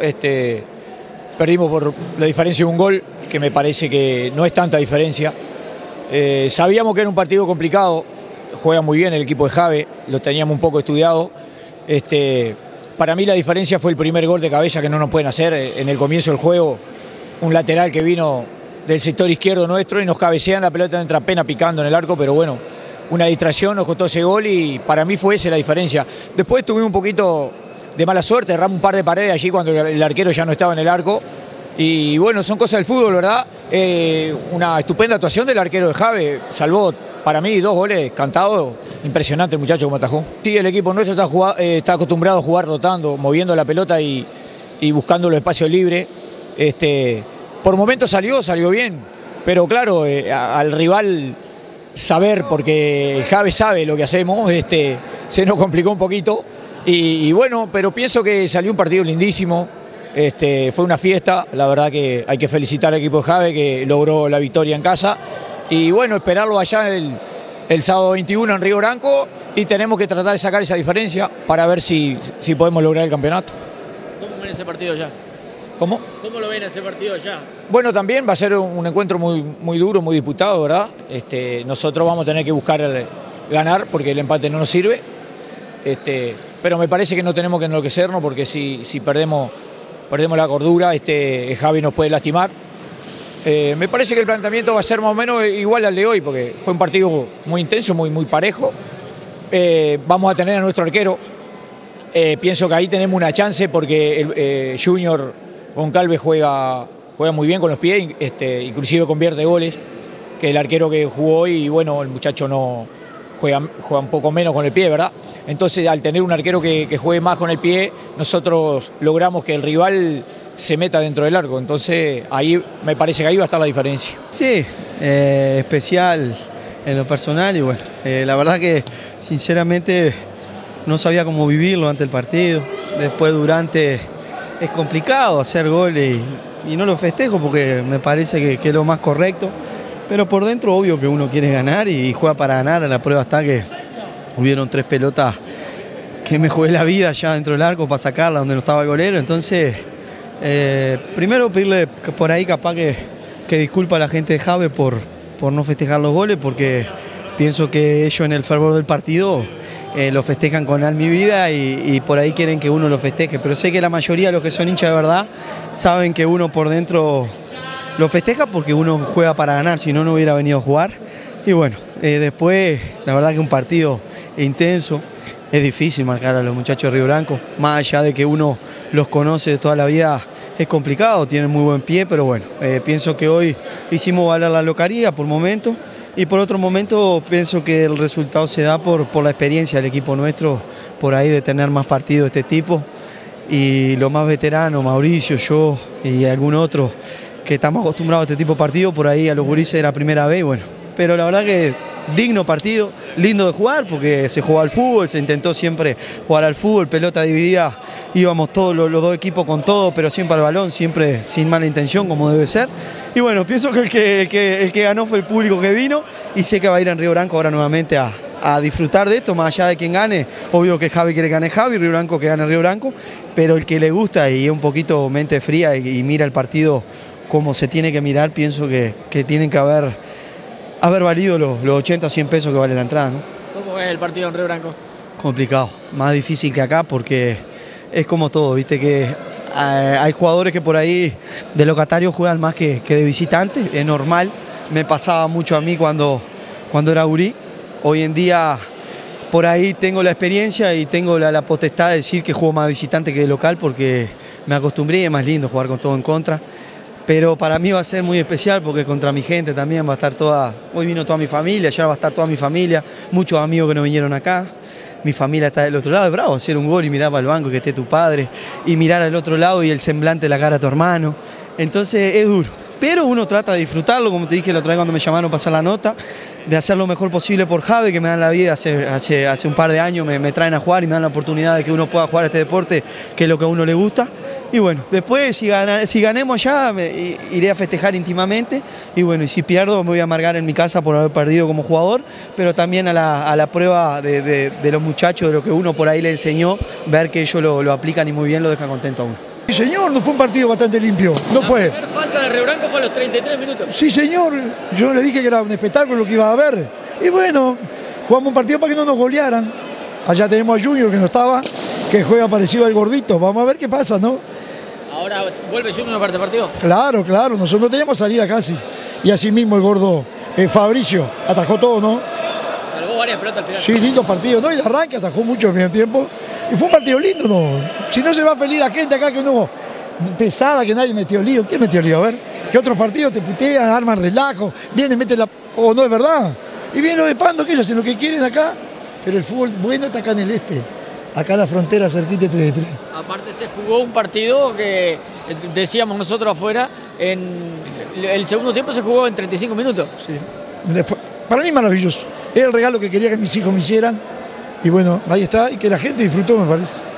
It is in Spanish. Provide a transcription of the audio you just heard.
Perdimos por la diferencia de un gol, que me parece que no es tanta diferencia. Sabíamos que era un partido complicado, juega muy bien el equipo de Jave, lo teníamos un poco estudiado. Para mí la diferencia fue el primer gol de cabeza que no nos pueden hacer en el comienzo del juego. Un lateral que vino del sector izquierdo nuestro y nos cabecean, la pelota entra apenas picando en el arco, pero bueno, una distracción nos costó ese gol y para mí fue esa la diferencia. Después tuvimos un poquito de mala suerte, erramos un par de paredes allí cuando el arquero ya no estaba en el arco. Y bueno, son cosas del fútbol, ¿verdad? Una estupenda actuación del arquero de Jave, salvó para mí 2 goles cantados, impresionante el muchacho como atajó. Sí, el equipo nuestro está acostumbrado a jugar rotando, moviendo la pelota y buscando los espacios libres. Por momentos salió bien, pero claro, al rival saber, porque el Jave sabe lo que hacemos, se nos complicó un poquito. Y bueno, pero pienso que salió un partido lindísimo. Fue una fiesta, la verdad que hay que felicitar al equipo de Jave que logró la victoria en casa y bueno, esperarlo allá el sábado 21 en Río Branco y tenemos que tratar de sacar esa diferencia para ver si podemos lograr el campeonato. ¿Cómo ven ese partido ya? ¿Cómo? ¿Cómo lo ven ese partido ya? Bueno, también va a ser un encuentro muy duro, muy disputado, ¿verdad? Nosotros vamos a tener que buscar ganar porque el empate no nos sirve, pero me parece que no tenemos que enloquecernos porque si perdemos la cordura, Javi nos puede lastimar. Me parece que el planteamiento va a ser más o menos igual al de hoy, porque fue un partido muy intenso, muy parejo. Vamos a tener a nuestro arquero. Pienso que ahí tenemos una chance porque el Junior Goncalves juega muy bien con los pies, inclusive convierte goles, que el arquero que jugó hoy, y bueno, el muchacho no juega un poco menos con el pie, ¿verdad? Entonces, al tener un arquero que juegue más con el pie, nosotros logramos que el rival se meta dentro del arco. Entonces, ahí me parece que ahí va a estar la diferencia. Sí, especial en lo personal y bueno, la verdad que sinceramente no sabía cómo vivirlo ante el partido. Después, durante, es complicado hacer goles y no lo festejo porque me parece que es lo más correcto. Pero por dentro, obvio que uno quiere ganar y juega para ganar. A la prueba está que hubieron 3 pelotas que me jugué la vida ya dentro del arco para sacarla donde no estaba el golero. Entonces, primero pedirle por ahí capaz que disculpa a la gente de Jave por no festejar los goles, porque pienso que ellos en el fervor del partido lo festejan con alma y vida y por ahí quieren que uno lo festeje. Pero sé que la mayoría de los que son hinchas de verdad saben que uno por dentro lo festeja porque uno juega para ganar, si no, no hubiera venido a jugar. Y bueno, después, la verdad que un partido intenso, es difícil marcar a los muchachos de Río Branco, más allá de que uno los conoce de toda la vida, es complicado, tienen muy buen pie, pero bueno, pienso que hoy hicimos valer la localía por momento, y por otro momento pienso que el resultado se da por la experiencia del equipo nuestro, por ahí de tener más partidos de este tipo, y los más veteranos, Mauricio, yo y algún otro, que estamos acostumbrados a este tipo de partidos, por ahí a los gurises de la primera vez, bueno. Pero la verdad que digno partido, lindo de jugar, porque se jugó al fútbol, se intentó siempre jugar al fútbol, pelota dividida, íbamos todos los 2 equipos con todo, pero siempre al balón, siempre sin mala intención, como debe ser. Y bueno, pienso que el que ganó fue el público que vino, y sé que va a ir en Río Branco ahora nuevamente a disfrutar de esto, más allá de quien gane. Obvio que Javi quiere que gane Javi, Río Branco que gane Río Branco, pero el que le gusta y es un poquito mente fría y mira el partido como se tiene que mirar, pienso que tienen que haber valido los 80 o 100 pesos que vale la entrada, ¿no? ¿Cómo es el partido en Río Branco? Complicado, más difícil que acá porque es como todo, viste que hay jugadores que por ahí de locatarios juegan más que de visitantes, es normal, me pasaba mucho a mí cuando era gurí. Hoy en día por ahí tengo la experiencia y tengo la potestad de decir que juego más visitante que de local porque me acostumbré y es más lindo jugar con todo en contra. Pero para mí va a ser muy especial porque contra mi gente también va a estar hoy vino toda mi familia, ya va a estar toda mi familia, muchos amigos que no vinieron acá, mi familia está del otro lado, es bravo hacer un gol y mirar para el banco y que esté tu padre, y mirar al otro lado y el semblante de la cara de tu hermano, entonces es duro. Pero uno trata de disfrutarlo, como te dije la otra vez cuando me llamaron para pasar la nota, de hacer lo mejor posible por Jave, que me dan la vida, hace un par de años me traen a jugar y me dan la oportunidad de que uno pueda jugar este deporte, que es lo que a uno le gusta. Y bueno, después si ganemos ya, iré a festejar íntimamente. Y bueno, y si pierdo me voy a amargar en mi casa por haber perdido como jugador, pero también a la prueba de los muchachos, de lo que uno por ahí le enseñó, ver que ellos lo aplican y muy bien lo deja contento a uno. Sí, señor, no fue un partido bastante limpio, no fue. La primera falta de Rebranco fue a los 33 minutos. Sí, señor, yo le dije que era un espectáculo lo que iba a haber. Y bueno, jugamos un partido para que no nos golearan. Allá tenemos a Junior que no estaba, que juega parecido al gordito. Vamos a ver qué pasa, ¿no? Ahora vuelve Junior parte del partido. Claro, claro, nosotros no teníamos salida casi. Y así mismo el gordo Fabricio atajó todo, ¿no? Salvó varias pelotas al final. Sí, lindo partido, ¿no? Y de arranque atajó mucho en el primer tiempo. Y fue un partido lindo, ¿no? Si no se va feliz la gente acá que uno pesada, que nadie metió lío. ¿Quién metió lío? A ver, que otros partidos te putean, arman relajo, vienen, meten la... O no es verdad. Y vienen los de Pando, que ellos hacen lo que quieren acá. Pero el fútbol bueno está acá en el este. Acá en la frontera, cerquita de 3 de 3. Aparte se jugó un partido que decíamos nosotros afuera, en el segundo tiempo se jugó en 35 minutos. Sí. Para mí maravilloso. Es el regalo que quería que mis hijos me hicieran. Y bueno, ahí está. Y que la gente disfrutó, me parece.